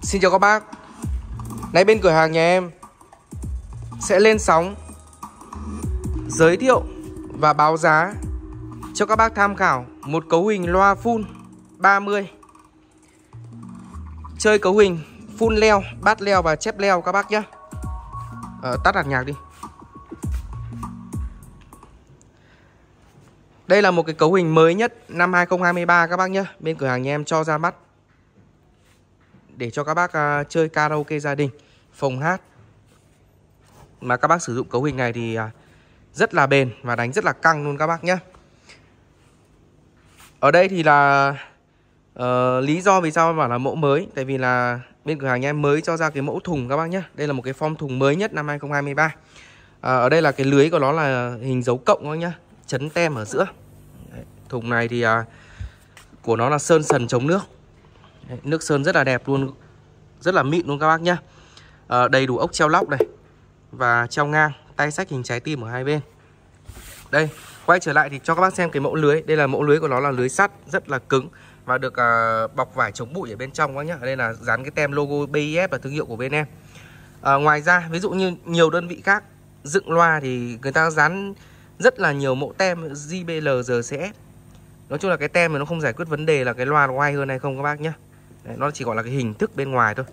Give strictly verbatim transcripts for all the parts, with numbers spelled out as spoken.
Xin chào các bác. Nay bên cửa hàng nhà em sẽ lên sóng giới thiệu và báo giá cho các bác tham khảo một cấu hình loa full ba mươi. Chơi cấu hình full leo, bát leo và chép leo các bác nhé. Ờ, tắt hạt nhạc đi. Đây là một cái cấu hình mới nhất năm hai không hai ba các bác nhé. Bên cửa hàng nhà em cho ra mắt để cho các bác uh, chơi karaoke gia đình, phòng hát. Mà các bác sử dụng cấu hình này thì uh, rất là bền và đánh rất là căng luôn các bác nhé. Ở đây thì là uh, lý do vì sao bảo là mẫu mới, tại vì là bên cửa hàng nhà em mới cho ra cái mẫu thùng các bác nhé. Đây là một cái form thùng mới nhất năm hai không hai ba. uh, Ở đây là cái lưới của nó là hình dấu cộng các bác nhé, chấn tem ở giữa. Đấy, thùng này thì uh, của nó là sơn sần chống nước. Đấy, nước sơn rất là đẹp luôn, rất là mịn luôn các bác nhé. À, đầy đủ ốc treo lóc này và treo ngang, tay xách hình trái tim ở hai bên. Đây, quay trở lại thì cho các bác xem cái mẫu lưới. Đây là mẫu lưới của nó là lưới sắt rất là cứng và được uh, bọc vải chống bụi ở bên trong các bác nhé. Ở đây là dán cái tem logo bê i ép là thương hiệu của bên em. À, ngoài ra ví dụ như nhiều đơn vị khác dựng loa thì người ta dán rất là nhiều mẫu tem gi bê lờ, giê xê ét. Nói chung là cái tem này nó không giải quyết vấn đề là cái loa nó hay hơn hay không các bác nhé. Đấy, nó chỉ gọi là cái hình thức bên ngoài thôi.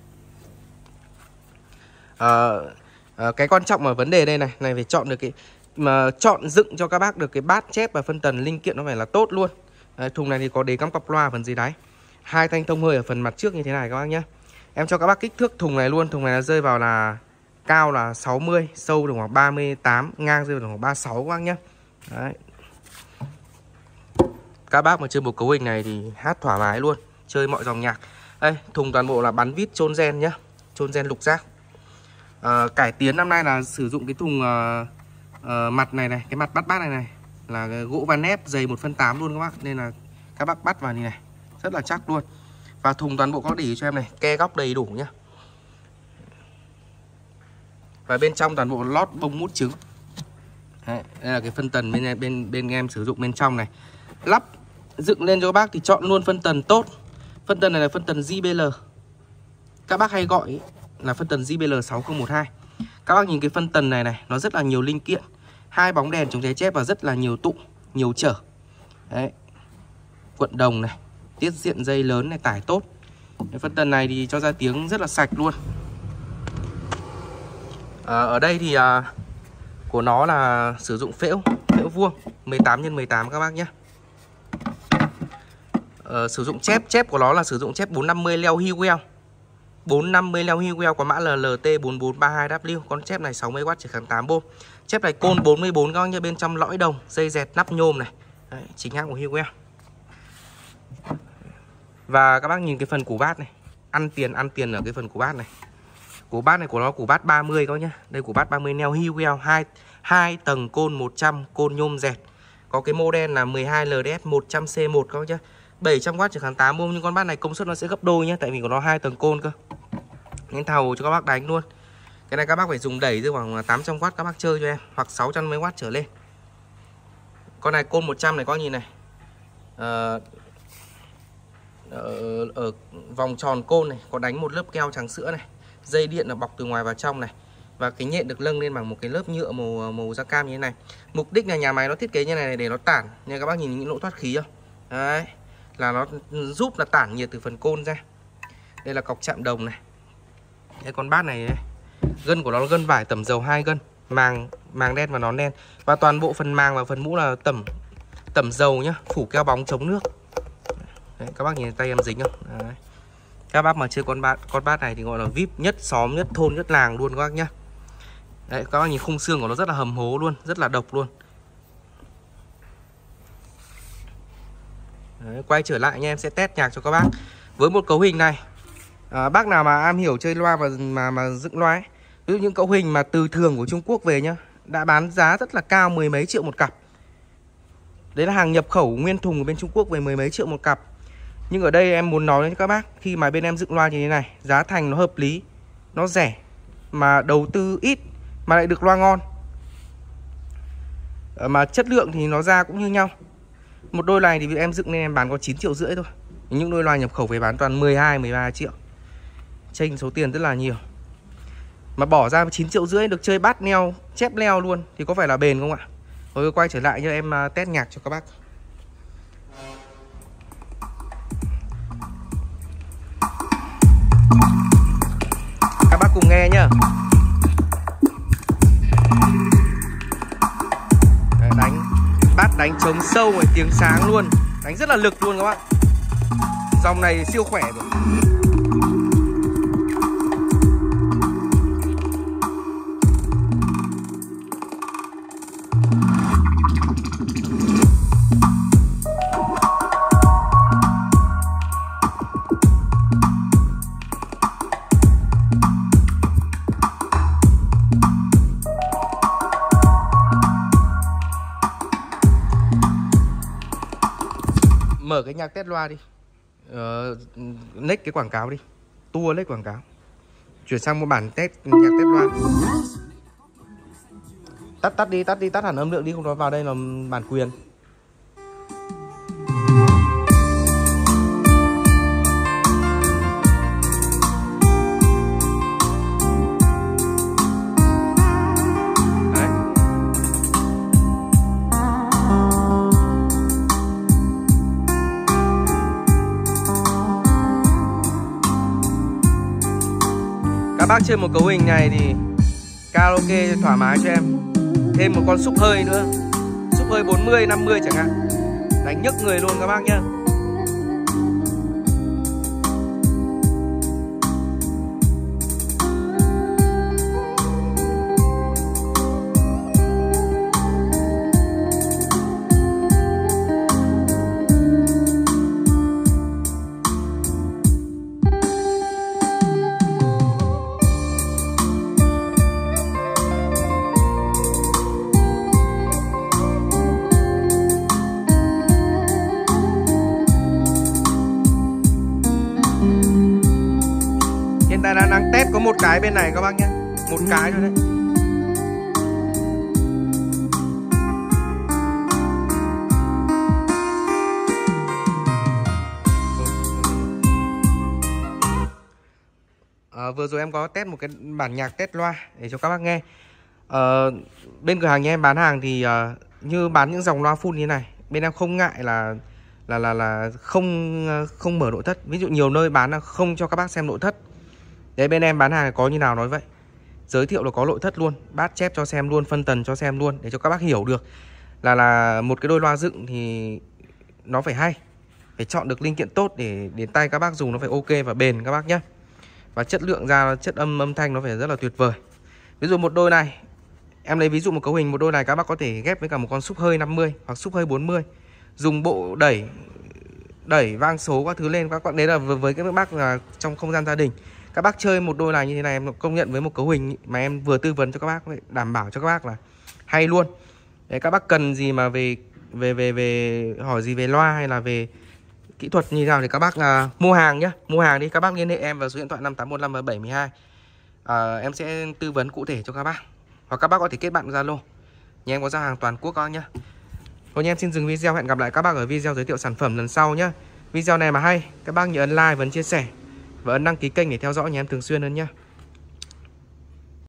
à, à, Cái quan trọng ở vấn đề đây này này phải chọn được cái mà chọn dựng cho các bác được cái bát chép và phân tần linh kiện nó phải là tốt luôn. Đấy, thùng này thì có đế cắm cặp loa phần dưới đáy, hai thanh thông hơi ở phần mặt trước như thế này các bác nhé. Em cho các bác kích thước thùng này luôn. Thùng này là rơi vào là cao là sáu mươi, sâu được khoảng ba mươi tám, ngang rơi vào khoảng ba mươi sáu các bác nhé. Đấy, các bác mà chơi một cấu hình này thì hát thoải mái luôn, chơi mọi dòng nhạc. Đây, thùng toàn bộ là bắn vít chôn gen nhá, chôn gen lục giác. à, Cải tiến năm nay là sử dụng cái thùng uh, uh, mặt này này, cái mặt bắt bát này này là gỗ ván ép dày một phân tám luôn các bác, nên là các bác bắt vào như này rất là chắc luôn. Và thùng toàn bộ có để ý cho em này, ke góc đầy đủ nhá. Và bên trong toàn bộ lót bông mút trứng. Đấy, đây là cái phân tần bên bên bên em sử dụng bên trong này. Lắp dựng lên cho các bác thì chọn luôn phân tần tốt. Phân tần này là phân tần gi bê lờ, các bác hay gọi là phân tần gi bê lờ sáu không một hai. Các bác nhìn cái phân tần này này, nó rất là nhiều linh kiện, hai bóng đèn chống cháy chép và rất là nhiều tụ, nhiều chở. Đấy, cuộn đồng này, tiết diện dây lớn này, tải tốt. Cái phân tần này thì cho ra tiếng rất là sạch luôn. à, Ở đây thì à, của nó là sử dụng phễu, phễu vuông mười tám nhân mười tám các bác nhé. Ờ, sử dụng chép, chép của nó là sử dụng chép bốn năm mươi leo Hewell, bốn năm mươi leo Hewell có mã là L T bốn bốn ba hai W. Con chép này sáu mươi oát chỉ kháng tám bôm. Chép này côn bốn mươi bốn các bác nhé, bên trong lõi đồng, dây dẹt nắp nhôm này. Đấy, chính hãng của Hewell. Và các bác nhìn cái phần củ bát này, ăn tiền ăn tiền ở cái phần củ bát này. Củ bát này của nó củ bát ba mươi các bác nhé. Đây củ bát ba mươi neo Hewell, hai hai tầng côn một trăm, côn nhôm dẹt. Có cái model là mười hai L D S một trăm C một các bác nhé. bảy trăm oát chỉ kháng tám bôm, nhưng con bát này công suất nó sẽ gấp đôi nhé, tại vì của nó hai tầng côn cơ. Nên thầu cho các bác đánh luôn. Cái này các bác phải dùng đẩy từ khoảng tám trăm oát các bác chơi cho em, hoặc sáu trăm mấy oát trở lên. Con này côn một trăm này có nhìn này. Ờ, ở, ở vòng tròn côn này có đánh một lớp keo trắng sữa này, dây điện là bọc từ ngoài vào trong này, và cái nhện được lâng lên bằng một cái lớp nhựa màu màu da cam như thế này. Mục đích là nhà máy nó thiết kế như này để nó tản, nha các bác nhìn những lỗ thoát khí không? Đấy, là nó giúp là tản nhiệt từ phần côn ra. Đây là cọc chạm đồng này. Đây con bát này, này. Gân của nó là gân vải tẩm dầu hai gân, màng màng đen và nón đen, và toàn bộ phần màng và phần mũ là tẩm tẩm dầu nhá, phủ keo bóng chống nước. Đấy, các bác nhìn tay em dính không? Đấy. Các bác mà chơi con bát con bát này thì gọi là vê i pê nhất xóm, nhất thôn, nhất làng luôn các bác nhá. Đấy, các bác nhìn khung xương của nó rất là hầm hố luôn, rất là độc luôn. Đấy, quay trở lại nha, em sẽ test nhạc cho các bác với một cấu hình này. À, bác nào mà am hiểu chơi loa và mà mà dựng loa ấy, ví dụ những cấu hình mà từ thường của Trung Quốc về nhá, đã bán giá rất là cao, mười mấy triệu một cặp. Đấy là hàng nhập khẩu nguyên thùng ở bên Trung Quốc về mười mấy triệu một cặp. Nhưng ở đây em muốn nói với các bác, khi mà bên em dựng loa như thế này, giá thành nó hợp lý, nó rẻ, mà đầu tư ít mà lại được loa ngon, mà chất lượng thì nó ra cũng như nhau. Một đôi này thì em dựng nên em bán có chín triệu rưỡi thôi. Những đôi loa nhập khẩu về bán toàn mười hai, mười ba triệu. chênh số tiền rất là nhiều. Mà bỏ ra chín triệu rưỡi được chơi bát neo, chép leo luôn thì có phải là bền không ạ? Rồi quay trở lại cho em test nhạc cho các bác. Các bác cùng nghe nhá. Đánh bát đánh trống sâu này, tiếng sáng luôn, đánh rất là lực luôn các bác. Dòng này siêu khỏe rồi. Mở cái nhạc test loa đi, uh, next cái quảng cáo đi, tua lấy quảng cáo, chuyển sang một bản test nhạc test loa. Tắt tắt đi, tắt đi, tắt hẳn âm lượng đi, không nói vào đây là bản quyền. Các bác chơi một cấu hình này thì karaoke thoải mái cho em. Thêm một con xúc hơi nữa, xúc hơi bốn mươi, năm mươi chẳng hạn, đánh nhức người luôn các bác nhá. Hiện tại là đang test có một cái bên này các bác nhé, một cái thôi đấy. À, vừa rồi em có test một cái bản nhạc test loa để cho các bác nghe. À, bên cửa hàng nhà em bán hàng thì uh, như bán những dòng loa full như thế này, bên em không ngại là là là là không không mở nội thất. Ví dụ nhiều nơi bán là không cho các bác xem nội thất. Đấy, bên em bán hàng có như nào nói vậy. Giới thiệu là có nội thất luôn, bát chép cho xem luôn, phân tần cho xem luôn, để cho các bác hiểu được là là một cái đôi loa dựng thì nó phải hay, phải chọn được linh kiện tốt để đến tay các bác dùng nó phải ok và bền các bác nhé. Và chất lượng ra, chất âm âm thanh nó phải rất là tuyệt vời. Ví dụ một đôi này, em lấy ví dụ một cấu hình một đôi này các bác có thể ghép với cả một con xúc hơi năm mươi hoặc xúc hơi bốn mươi, dùng bộ đẩy đẩy vang số các thứ lên các bạn. Đấy là với các bác là trong không gian gia đình, các bác chơi một đôi này như thế này, em công nhận với một cấu hình mà em vừa tư vấn cho các bác, đảm bảo cho các bác là hay luôn. Đấy, các bác cần gì mà về về về về hỏi gì về loa hay là về kỹ thuật như thế nào thì các bác uh, mua hàng nhá, mua hàng đi, các bác liên hệ em vào số điện thoại năm tám một năm bảy hai. Uh, em sẽ tư vấn cụ thể cho các bác, hoặc các bác có thể kết bạn Zalo. Nhà em có giao hàng toàn quốc các bác nhá. Thôi nha, em xin dừng video, hẹn gặp lại các bác ở video giới thiệu sản phẩm lần sau nhá. Video này mà hay, các bác nhớ ấn like và ấn chia sẻ và ấn đăng ký kênh để theo dõi nhà em thường xuyên hơn nhá.